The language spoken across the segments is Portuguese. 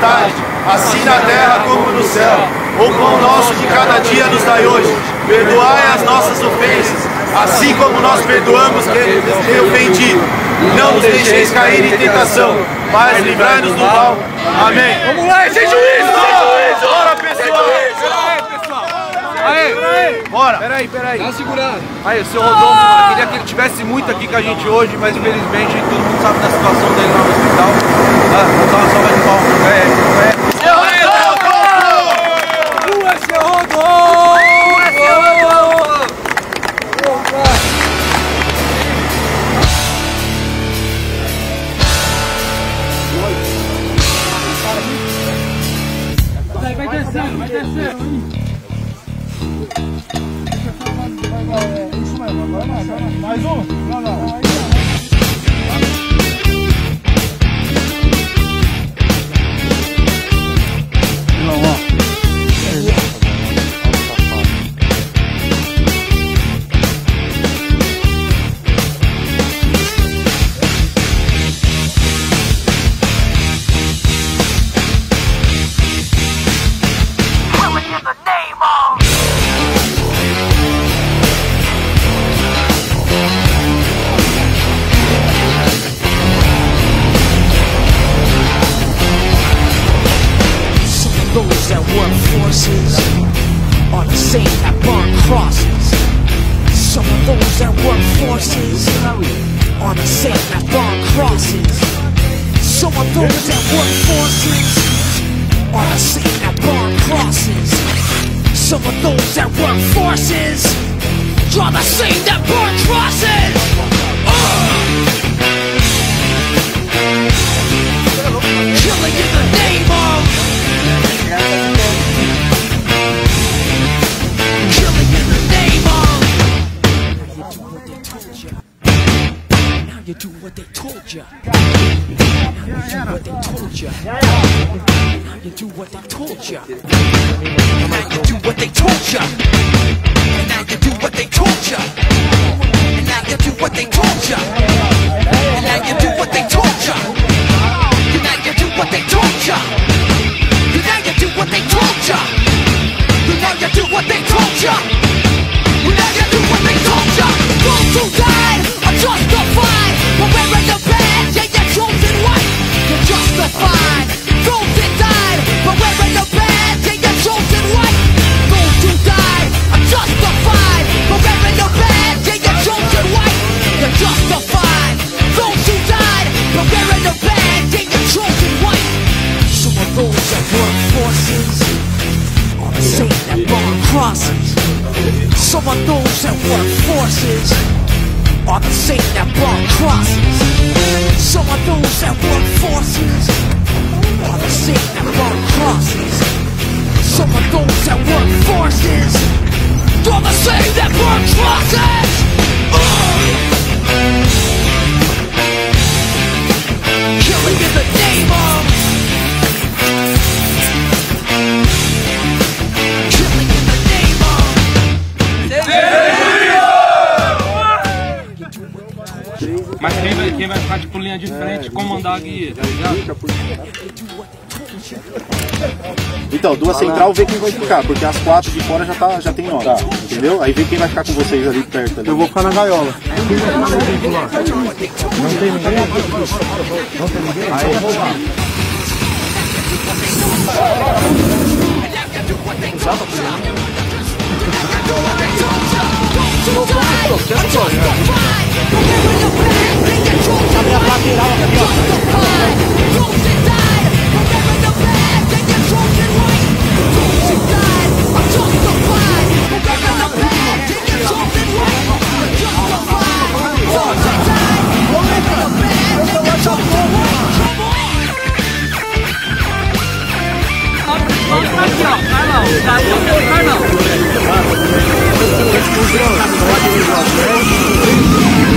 vontade, assim na terra como no céu. O pão nosso de cada dia nos dai hoje. Perdoai as nossas ofensas, assim como nós perdoamos quem nos tem ofendido. Não nos deixeis cair em tentação, mas livrai-nos do mal. Amém. Vamos lá, sem juízo, sem juízo! Bora, pessoal! Aí, bora! Peraí. Dá uma segurada. Aí, o seu Rodolfo, mano, queria que ele estivesse muito aqui com a gente hoje, mas infelizmente todo mundo sabe da situação dele lá no hospital. Vamos dar uma salva de palmas. Seu Rodolfo! Rua, seu Rodolfo! Vai descendo, vai descendo. Isso mesmo, agora mais um? Não. Those that work forces are the same that burn crosses. Some of those that work forces are the same that burn crosses. Some of those that work forces are the same that burn crosses. Some of those that work forces are the same that burn crosses. Killing in the name of killing in the name of. Now you do what they told you. Now you do what they told you. Now you do what they told you. Now you do what they told you. And now you do what they told you. And now you do what they told you. And now you do what they told you. And now you do what they told you. And now you do what they told you. And now you do what they told you. And now you do what they told you. Those who died are justified for wearing the badge. Yeah, you're chosen white. You're justified. Those that died for wearing the badge. Yeah, you're chosen white. Those who died are justified for wearing the badge. Yeah, you're chosen white. You're justified. Those who died for wearing the badge. Yeah, you're chosen white. Some of those that work forces are the same that burn crosses. Some of those that work forces are the same that burn crosses. Some of those that work forces are the same that burn crosses. Some of those that work forces are the same that burn crosses. Killing in the name of. Killing in the name of. Mas quem vai ficar tipo linha de frente e comandar a guia, tá ligado? Então, duas central vê quem vai ficar, porque as quatro de fora já tem hora, entendeu? Aí vê quem vai ficar com vocês ali perto. Ali. Eu vou ficar na gaiola. Não tem ninguém? Não tem ninguém? Aí eu vou lá. Abre a lateral aqui, ó.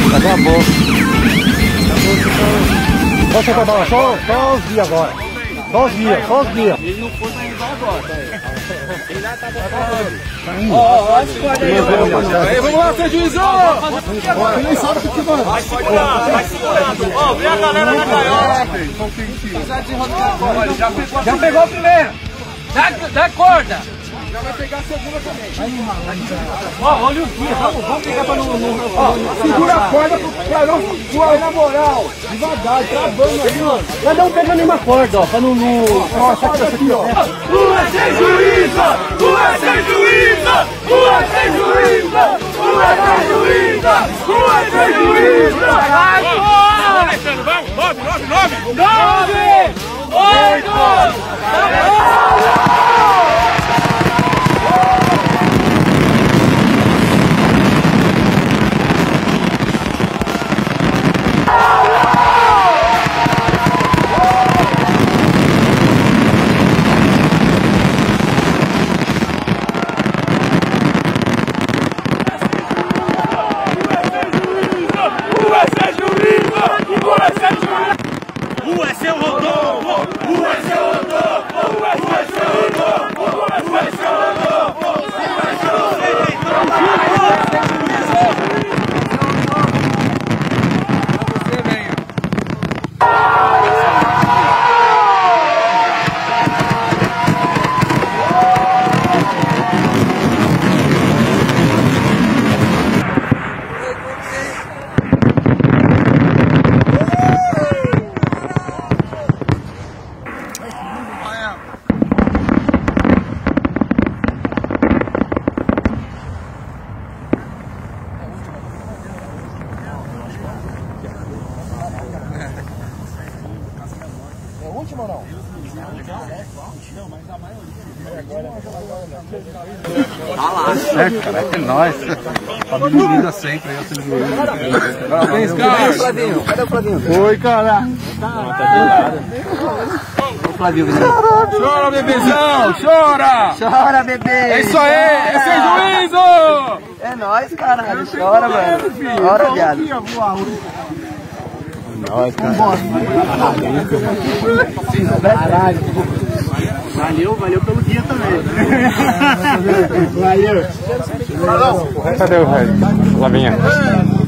Acabou. Posso acabar só os dias agora. Só os guias. Ele não foi, mas ele vai agora. Ele lá tá botando. Ó, aí, vamos lá, seu juizão! Você nem sabe o que manda. Vai segurando. Ó, vem a galera na gaiola. Já pegou a primeira! Dá corda! Já vai pegar a segunda também. Ó, olha o guia, vamos pegar pra não... Segura a corda pra não voar na moral. Devagar, travando aí, mano. Cada um pega nenhuma corda, ó, pra não achar que tá aqui, ó. Rua sem juíza! Rua sem juíza! Rua sem juíza! Rua sem juíza! Rua sem juíza! Vamos, 9! Rua é seu rodolfo! Rua é seu rodolfo! Rua é seu rodolfo! Rua é seu rodolfo! É nóis. Família sempre. Parabéns, cara. Cadê o Flavinho? Oi, cara. Chora, bebezão, chora! Chora, bebê! É isso aí, esse é o juízo! É nóis, caralho. Chora, mano. Chora, viado. Nós, cara. Valeu pelo guia também. Valeu. Cadê o velho? Lavinha.